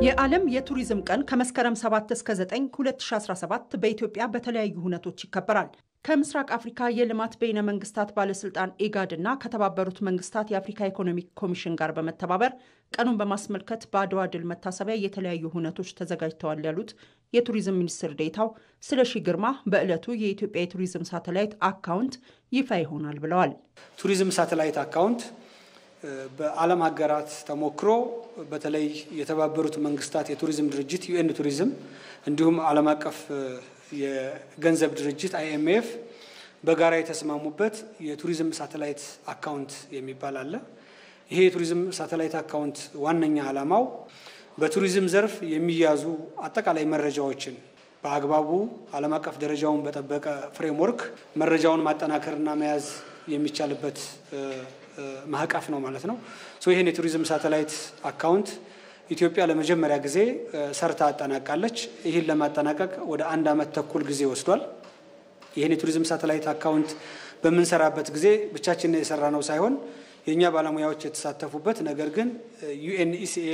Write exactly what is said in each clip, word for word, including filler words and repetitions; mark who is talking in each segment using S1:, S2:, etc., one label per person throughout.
S1: የዓለም የቱሪዝም ቀን ከመስከረም ሰባት እስከ ዘጠኝ ሁለት ሺህ አስራ ሰባት በኢትዮጵያ በተለያዩ ሁነቶች ይከበራል። ከምስራቅ አፍሪካ የልማት በይነ መንግስታት ባለስልጣን ኢጋድ እና ከተባበሩት መንግስታት የአፍሪካ ኢኮኖሚክ ኮሚሽን ጋር በመተባበር ቀኑን በማስመልከት በአድዋ ድል መታሰቢያ የተለያዩ ሁነቶች ተዘጋጅተዋል ያሉት የቱሪዝም ሚኒስትር ዴኤታው ስለሺ ግርማ በዕለቱ የኢትዮጵያ የቱሪዝም ሳተላይት አካውንት ይፋ ይሆናል ብለዋል።
S2: ቱሪዝም ሳተላይት አካውንት በዓለም ሀገራት ተሞክሮ በተለይ የተባበሩት መንግስታት የቱሪዝም ድርጅት ዩኤን ቱሪዝም እንዲሁም ዓለም አቀፍ የገንዘብ ድርጅት አይኤምኤፍ በጋራ የተስማሙበት የቱሪዝም ሳተላይት አካውንት የሚባል አለ። ይሄ የቱሪዝም ሳተላይት አካውንት ዋነኛ ዓላማው በቱሪዝም ዘርፍ የሚያዙ አጠቃላይ መረጃዎችን በአግባቡ ዓለም አቀፍ ደረጃውን በጠበቀ ፍሬምወርክ መረጃውን ማጠናከርና መያዝ የሚቻልበት ማዕቀፍ ነው ማለት ነው። ሶ ይሄን የቱሪዝም ሳተላይት አካውንት ኢትዮጵያ ለመጀመሪያ ጊዜ ሰርታ አጠናቃለች። ይሄን ለማጠናቀቅ ወደ አንድ አመት ተኩል ጊዜ ወስዷል። ይሄን የቱሪዝም ሳተላይት አካውንት በመንሰራበት ጊዜ ብቻችን የሰራነው ሳይሆን የኛ ባለሙያዎች የተሳተፉበት ነገር ግን ዩኤንኢሲኤ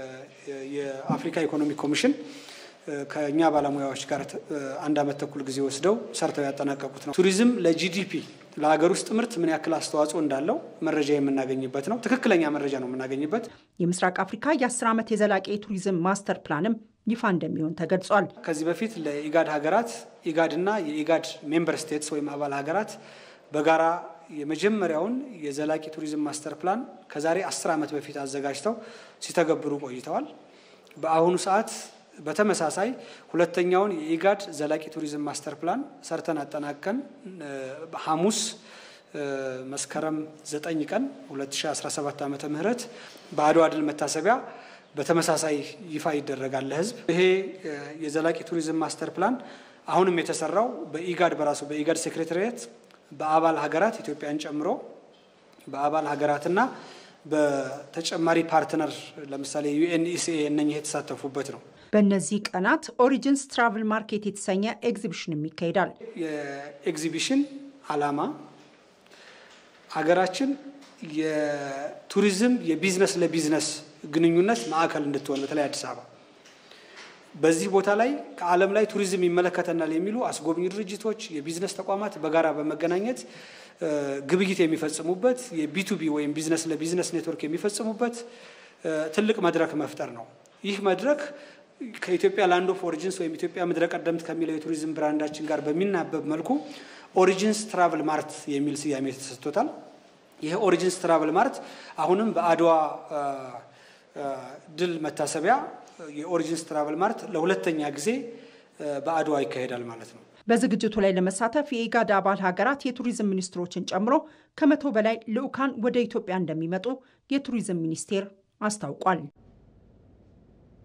S2: የአፍሪካ ኢኮኖሚክ ኮሚሽን ከኛ ባለሙያዎች ጋር አንድ አመት ተኩል ጊዜ ወስደው ሰርተው ያጠናቀቁት ነው። ቱሪዝም ለጂዲፒ ለሀገር ውስጥ ምርት ምን ያክል አስተዋጽኦ እንዳለው መረጃ የምናገኝበት ነው። ትክክለኛ መረጃ ነው የምናገኝበት።
S1: የምስራቅ አፍሪካ የ10 ዓመት የዘላቂ የቱሪዝም ማስተር ፕላንም ይፋ እንደሚሆን ተገልጿል።
S2: ከዚህ በፊት ለኢጋድ ሀገራት ኢጋድና የኢጋድ ሜምበር ስቴትስ ወይም አባል ሀገራት በጋራ የመጀመሪያውን የዘላቂ ቱሪዝም ማስተር ፕላን ከዛሬ አስር ዓመት በፊት አዘጋጅተው ሲተገብሩ ቆይተዋል። በአሁኑ ሰዓት በተመሳሳይ ሁለተኛውን የኢጋድ ዘላቂ ቱሪዝም ማስተር ፕላን ሰርተን አጠናቀን በሐሙስ መስከረም ዘጠኝ ቀን ሁለት ሺህ አስራ ሰባት ዓመተ ምህረት በአድዋ ድል መታሰቢያ በተመሳሳይ ይፋ ይደረጋል ለህዝብ። ይሄ የዘላቂ ቱሪዝም ማስተር ፕላን አሁንም የተሰራው በኢጋድ በራሱ በኢጋድ ሴክሬታሪያት በአባል ሀገራት ኢትዮጵያን ጨምሮ በአባል ሀገራትና በተጨማሪ ፓርትነር ለምሳሌ ዩኤንኢሲኤ እነኚህ የተሳተፉበት ነው።
S1: በእነዚህ ቀናት ኦሪጂንስ ትራቨል ማርኬት የተሰኘ ኤግዚቢሽንም ይካሄዳል።
S2: የኤግዚቢሽን ዓላማ ሀገራችን የቱሪዝም የቢዝነስ ለቢዝነስ ግንኙነት ማዕከል እንድትሆን በተለይ አዲስ አበባ በዚህ ቦታ ላይ ከዓለም ላይ ቱሪዝም ይመለከተናል የሚሉ አስጎብኝ ድርጅቶች የቢዝነስ ተቋማት በጋራ በመገናኘት ግብይት የሚፈጽሙበት የቢቱቢ ወይም ቢዝነስ ለቢዝነስ ኔትወርክ የሚፈጽሙበት ትልቅ መድረክ መፍጠር ነው። ይህ መድረክ ከኢትዮጵያ ላንድ ኦፍ ኦሪጂንስ ወይም ኢትዮጵያ ምድረ ቀደምት ከሚለው የቱሪዝም ብራንዳችን ጋር በሚናበብ መልኩ ኦሪጂንስ ትራቨል ማርት የሚል ስያሜ ተሰጥቶታል። ይሄ ኦሪጂንስ ትራቨል ማርት አሁንም በአድዋ ድል መታሰቢያ የኦሪጂንስ ትራቨል ማርት ለሁለተኛ ጊዜ በአድዋ ይካሄዳል ማለት ነው።
S1: በዝግጅቱ ላይ ለመሳተፍ የኢጋድ አባል ሀገራት የቱሪዝም ሚኒስትሮችን ጨምሮ ከመቶ በላይ ልዑካን ወደ ኢትዮጵያ እንደሚመጡ የቱሪዝም ሚኒስቴር አስታውቋል።